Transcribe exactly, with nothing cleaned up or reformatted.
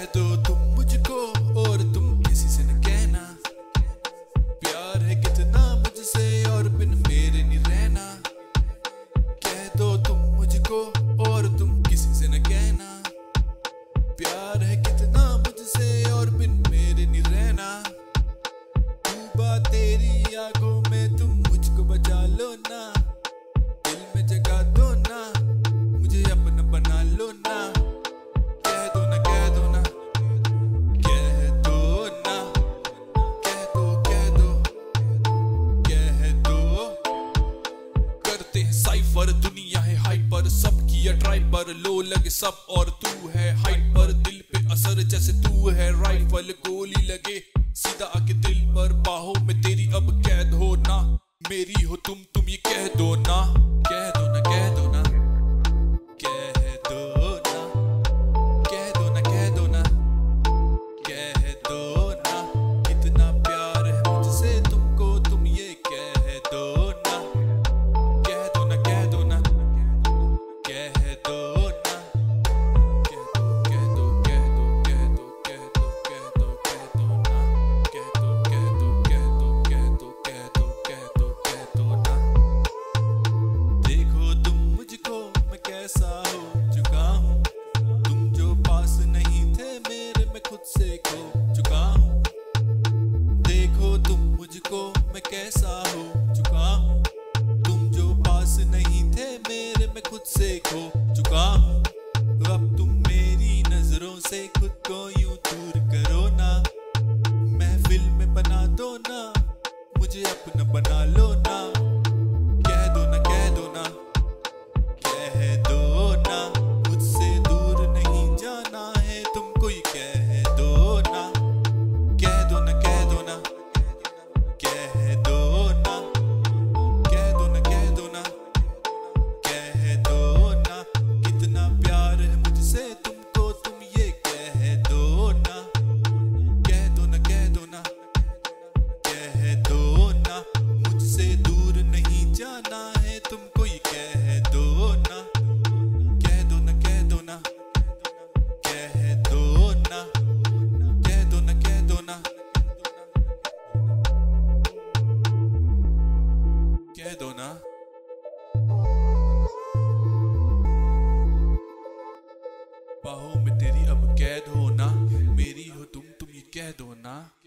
कह दो तुम मुझको और तुम किसी से न कहना, प्यार है कितना मुझसे और बिन मेरे नहीं रहना। कह दो तुम मुझको और तुम किसी से न कहना, प्यार है कितना मुझसे और बिन मेरे नहीं रहना। डूबा तेरी आंखों में तुम मुझको बचा लो ना, दिल में जगा दो ना, मुझे अपना बना लो ना। कह दो ना कह दो ना कह दो ना, कह दो कह दो कह दो। करते हैं साइफर, दुनिया है हाइपर, सब किया ट्राई पर लो लगे सब, और तू है हाइट पर दिल पे असर जैसे तू है राइफल। गोली लगे सीधा आके दिल पर, बाहों में तेरी अब कैद हो ना, मेरी हो तुम तुम ये कह दो ना। कह दो ना कह दो ना कह दो ना, कह दो ना कह दो ना कह दो ना। कितना प्यार है मुझसे तुमको तुम ये कह दो ना। कह दो ना कह दो ना कह दो ना, कह दो कह दो कह दो कह दो कह दो कह दो कह दो ना, कह दो कह दो कह दो कह दो कह दो कह दो कह दो ना। देखो तुम मुझको मैं कैसा हो चुका हूँ, तुम जो पास नहीं थे मेरे मैं खुद से खो चुका हूँ। देखो तुम मुझको मैं कैसा हो चुका हूँ, तुम जो पास नहीं थे मेरे मैं खुद से खो चुका हूँ। अब तुम मेरी नजरों से खुद को यूं दूर करो ना, महफिल में बना दो ना, मुझे अपना बना लो ना। कह दो ना कह दो ना कह दो ना, मुझसे दूर नहीं जाना है तुमको ये कह दो ना। कह दो ना कह दो ना कह दो ना, कह दो ना कह दो ना कह दो ना। कितना प्यार है मुझसे तुमको तुम ये कह दो ना। कह दो ना कह दो ना कह दो ना, मुझसे दूर नहीं जाना है तुमको ये कह दो ना। कह दो ना कह दो ना कह दो ना, कह दो ना कह दो ना कह दो ना। बाहों में तेरी अब कैद हो ना, मेरी हो तुम तुम ये कह दो ना।